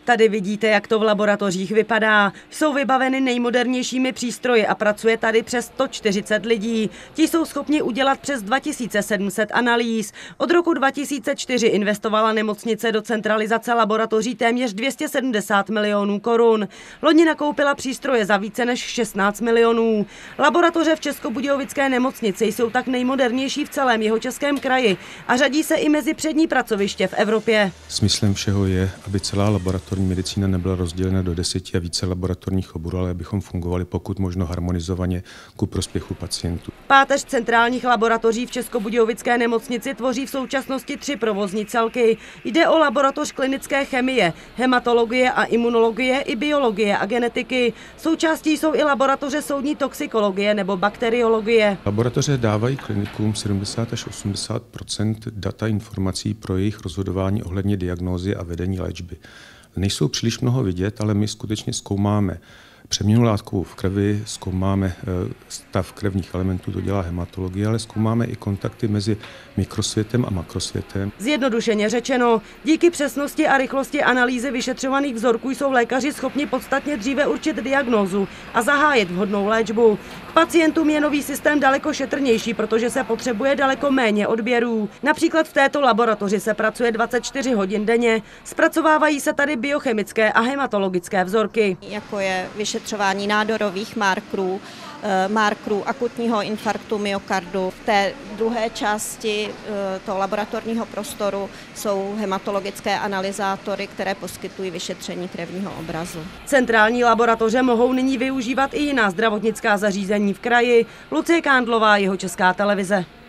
Tady vidíte, jak to v laboratořích vypadá. Jsou vybaveny nejmodernějšími přístroji a pracuje tady přes 140 lidí. Ti jsou schopni udělat přes 2700 analýz. Od roku 2004 investovala nemocnice do centralizace laboratoří téměř 270 milionů korun. Loni nakoupila přístroje za více než 16 milionů. Laboratoře v Českobudějovické nemocnici jsou tak nejmodernější v celém Jihočeském kraji a řadí se i mezi přední pracoviště v Evropě. Smyslem všeho je, aby celá laboratorní medicína nebyla rozdělena do 10 a více laboratorních oborů, ale abychom fungovali pokud možno harmonizovaně ku prospěchu pacientů. Páteř centrálních laboratoří v Českobudějovické nemocnici tvoří v současnosti 3 provozní celky. Jde o laboratoř klinické chemie, hematologie a imunologie i biologie a genetiky. Součástí jsou i laboratoře soudní toxikologie nebo bakteriologie. Laboratoře dávají klinikům 70 až 80% data informací pro jejich rozhodování ohledně diagnózy a vedení léčby. Nejsou příliš mnoho vidět, ale my skutečně zkoumáme přeměnu látkovou v krvi, zkoumáme stav krevních elementů, to dělá hematologie, ale zkoumáme i kontakty mezi mikrosvětem a makrosvětem. Zjednodušeně řečeno, díky přesnosti a rychlosti analýzy vyšetřovaných vzorků jsou lékaři schopni podstatně dříve určit diagnózu a zahájit vhodnou léčbu. K pacientům je nový systém daleko šetrnější, protože se potřebuje daleko méně odběrů. Například v této laboratoři se pracuje 24 hodin denně, zpracovávají se tady biochemické a hematologické vzorky. Jako je vyšetřování nádorových markerů akutního infarktu myokardu. V té druhé části toho laboratorního prostoru jsou hematologické analyzátory, které poskytují vyšetření krevního obrazu. Centrální laboratoře mohou nyní využívat i jiná zdravotnická zařízení v kraji. Lucie Kándlová, Jihočeská televize.